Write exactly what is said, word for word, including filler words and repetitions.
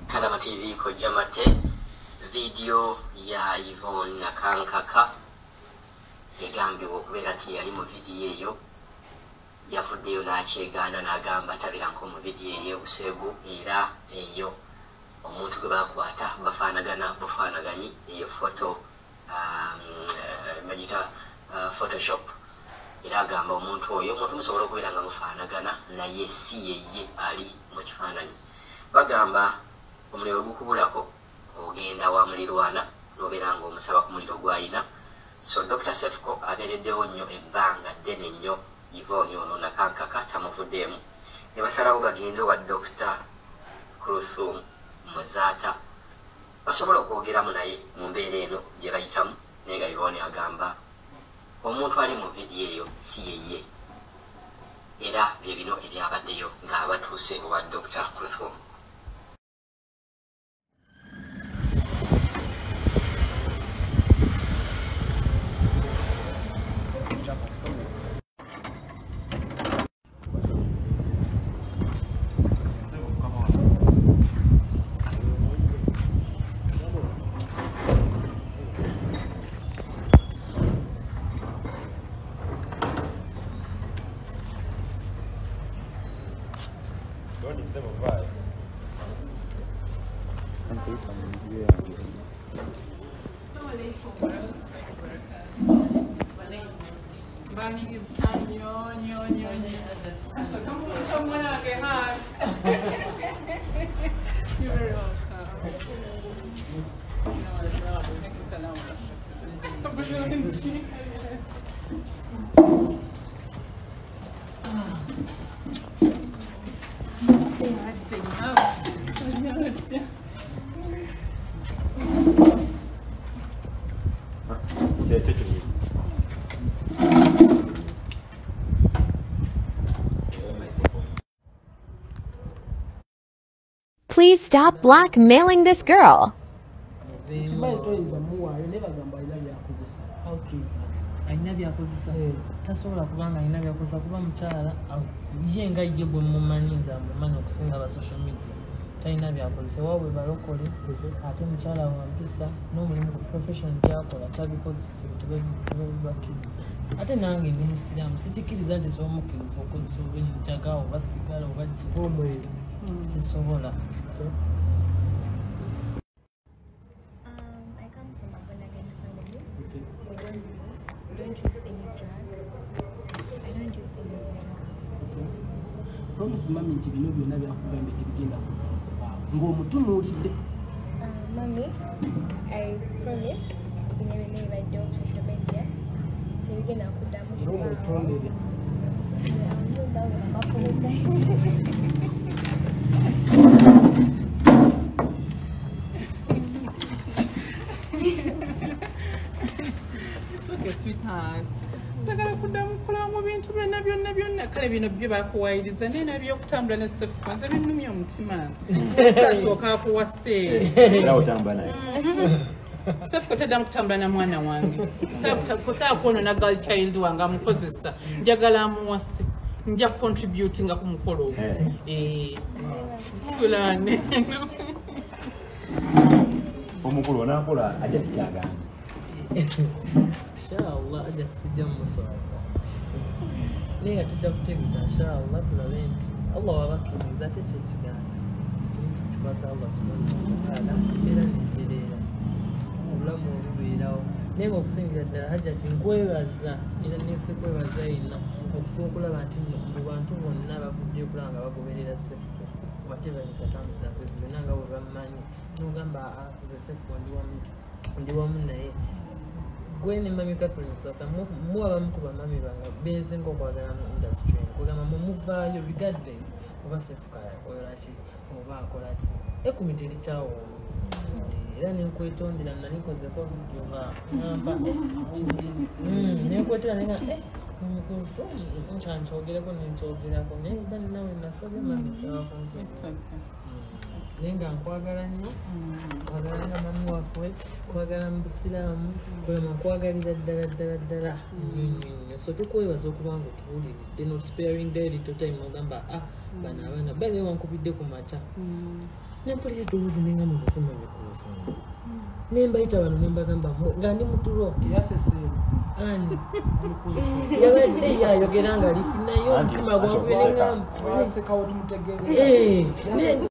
Kalama T V ko jamate video ya Yvone Nakankaka egambibwa okubeera nti yali mu video eyo yafuddeyo n'akyegaana n'agamba tabiranko mu video eyo Yobusegu era eyo omuntu gwe bakwata bafaanagana bufaanaganyi eyo foto magita photoshop era agamba omuntu oyo omuntu musobola okubeera nga mufaanagana naye si yeye ali mu kifaananyi bagamba omuliro gukubulako ogenda wa mulirwana nobeera nga omusaba ku muliro gwayina so Doctor Cephcoh abeereddewo nnyo ebbanga ddene nnyo Yvone ono Nakankaka tamuvuddeemu ne basalawo bagende wa Doctor Kulthum Muzaata basobola okwogeramu naye mu mbeera eno gye bayitamu naye nga Yvone agamba omuntu ali mu vidiyo eyo si yeye era bye bino ebyabaddeyo ng'abatuuse owa Doctor Kulthum. twenty-seven five. Please stop blackmailing this girl. Aina byakozesa tasobola kubanga aina byakozesa kuba mukyala ye nga ye gwe mumanyiza mumanyi okusinga aba social media talina byakozesa waabwe balokole ate mukyala wampisa n'omulimu ku profession gyakola tabikozesa tebabakiri ate nange ndi musiraamu sikikiriza nti somukkiriza okozesa olwenjaga oba sigala oba kiomweri sisobola. Promise mami nti bino byonna byakugambye ebigenda ng'omutunuulidde. Mommy, I promise never leave I don't social media. So you can put them Era omutondere. I'm apologizing. It's okay, sweetheart. Sagala kuddamu kukola mu bintu byonna byonna byonna kale bino byo bakuwayiriza naye nabyokutambula ne Cephcoh nze binnumya omutima kasooka akuwase Era otamba naye. Cephcoh taddamu kutambula na mwana wange kosaa kwono na girl child wange amukozesa njagala amuwase nja contributinga ku mukolo ogwo tulane Omukulu onaakola ajja kikyagamba. Inshallah aja kusijja muswaza naye tujja kutegeka inshallah tulabe nti Allah wabakiriza ate kyekigaana ekintu kikibasa Allah subhanahu wa ta'ala era nitereera obulamu obubeerawo naye ngaokusingira ddala hajjati nkwebaza era nesikwebaza ina okufa okulaba nti mu bantu bonna bavuddeyo okulaba nga bagoberera Cephcoh whatever the circumstances bonna nga bwe bammanyi nogamba ze Cephcoh ndi wamu naye Gwen mami Catherine kusasa mu abamu ku bamami banga benze ng'okwagala mu industry kugamba mu muvaayo regardless oba Cephcoh yakola ki oba akola ki ekumiti erikyawo era nenkwetondera nalikozeko video nga ngamba nenkwetera nenga omukuluso nkyankyogereko nenkyogerako naye bani nawe nasobye mami sawa kunsoa nenga nkwagala nnyo nkwagala nga mami waffe nkwagala mu busiraamu kwema nkwagalira ddala ddala ddala nnyo so tukwebaza okuba nga otuwuliridde not sparing day little time nogamba ah bano abaana bale wankubidde ku maca Nempulira eddoboozi nenga nomusema mikrofoni nembayita wano nembagamba nga ndi mutulo Yaseseemu. ani yabadde yayogera nga lifi naye omutima gwakubenengamba Wasekawo tumutegeere.